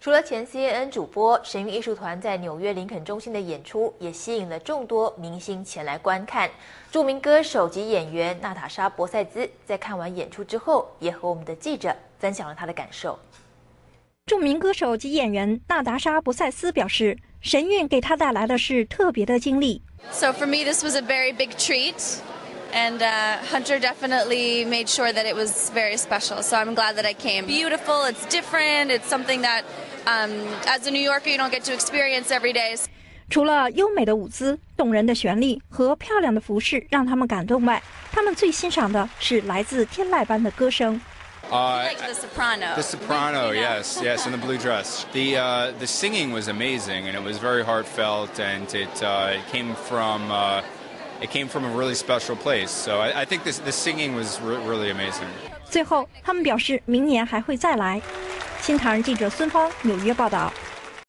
除了前 CNN 主播，神韵艺术团在纽约林肯中心的演出也吸引了众多明星前来观看。著名歌手及演员娜塔莎·博塞兹在看完演出之后，也和我们的记者分享了她的感受。 著名歌手及演员娜达莎·博塞斯表示，神韵给她带来的是特别的经历。 So for me, this was a very big treat. And Hunter definitely made sure that it was very special. So I'm glad that I came. Beautiful, it's different, it's something that as a New Yorker you don't get to experience every day. 除了优美的舞姿、动人的旋律和漂亮的服饰让他们感动外，他们最欣赏的是来自天籁般的歌声。 Like the soprano. The soprano, yes, in the blue dress. The singing was amazing, and it was very heartfelt, and it came from a really special place. So I think the singing was really amazing. 最后，他们表示明年还会再来。新唐人记者孙芳纽约报道。